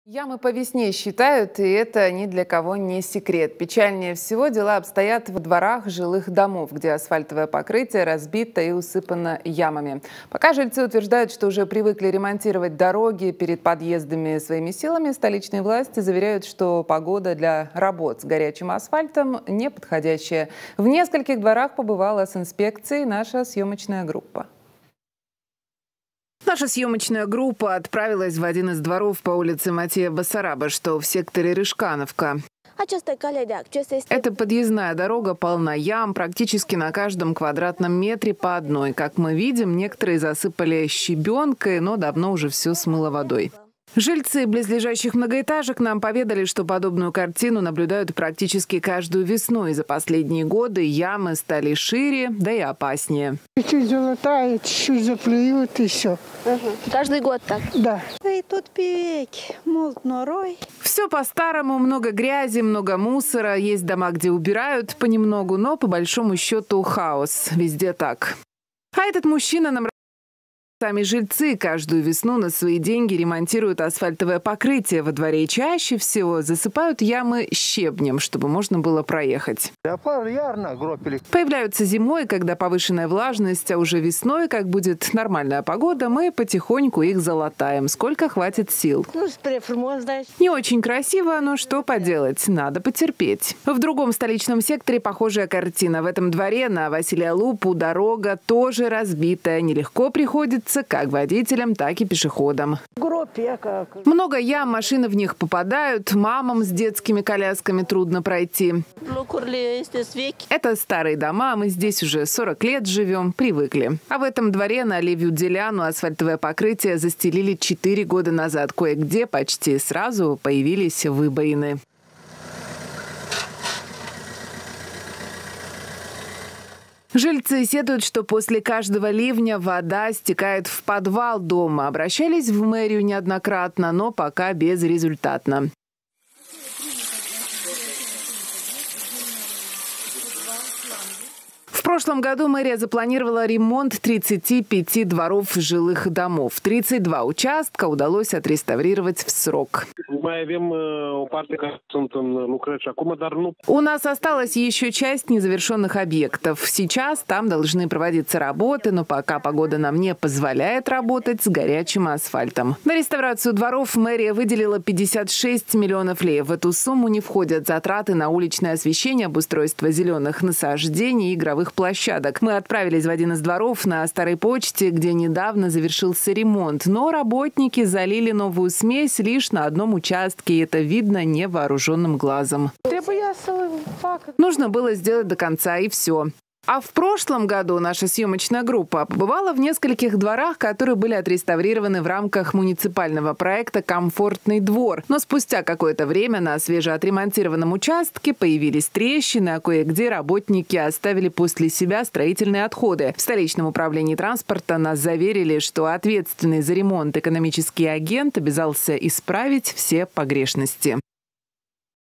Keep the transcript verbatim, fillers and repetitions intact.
Ямы по весне считают, и это ни для кого не секрет. Печальнее всего дела обстоят во дворах жилых домов, где асфальтовое покрытие разбито и усыпано ямами. Пока жильцы утверждают, что уже привыкли ремонтировать дороги перед подъездами своими силами, столичные власти заверяют, что погода для работ с горячим асфальтом неподходящая. В нескольких дворах побывала с инспекцией наша съемочная группа. Наша съемочная группа отправилась в один из дворов по улице Матея Басараба, что в секторе Рыжкановка. Эта подъездная дорога полна ям, практически на каждом квадратном метре по одной. Как мы видим, некоторые засыпали щебенкой, но давно уже все смыло водой. Жильцы близлежащих многоэтажек нам поведали, что подобную картину наблюдают практически каждую весну. И за последние годы ямы стали шире, да и опаснее. Чуть-чуть залатают, чуть-чуть заплюют и все. Угу. Каждый год так? Да. И тут пивеки, молот норой. Все по-старому, много грязи, много мусора. Есть дома, где убирают понемногу, но по большому счету хаос. Везде так. А этот мужчина нам Сами жильцы каждую весну на свои деньги ремонтируют асфальтовое покрытие во дворе и чаще всего засыпают ямы щебнем, чтобы можно было проехать. Появляются зимой, когда повышенная влажность, а уже весной, как будет нормальная погода, мы потихоньку их залатаем, сколько хватит сил. Не очень красиво, но что поделать, надо потерпеть. В другом столичном секторе похожая картина. В этом дворе на Василия Лупу дорога тоже разбитая, нелегко приходится как водителям, так и пешеходам. Много ям, машины в них попадают, мамам с детскими колясками трудно пройти. Это старые дома, мы здесь уже сорок лет живем, привыкли. А в этом дворе на Левию Деляну асфальтовое покрытие застелили четыре года назад. Кое-где почти сразу появились выбоины. Жильцы сетуют, что после каждого ливня вода стекает в подвал дома. Обращались в мэрию неоднократно, но пока безрезультатно. В прошлом году мэрия запланировала ремонт тридцати пяти дворов жилых домов. тридцать два участка удалось отреставрировать в срок. У нас осталась еще часть незавершенных объектов. Сейчас там должны проводиться работы, но пока погода нам не позволяет работать с горячим асфальтом. На реставрацию дворов мэрия выделила пятьдесят шесть миллионов лей. В эту сумму не входят затраты на уличное освещение, обустройство зеленых насаждений и игровых площадок. Мы отправились в один из дворов на Старой почте, где недавно завершился ремонт. Но работники залили новую смесь лишь на одном участке. И это видно невооруженным глазом. Нужно было сделать до конца, и все. А в прошлом году наша съемочная группа побывала в нескольких дворах, которые были отреставрированы в рамках муниципального проекта «Комфортный двор». Но спустя какое-то время на свежеотремонтированном участке появились трещины, а кое-где работники оставили после себя строительные отходы. В столичном управлении транспорта нас заверили, что ответственный за ремонт экономический агент обязался исправить все погрешности.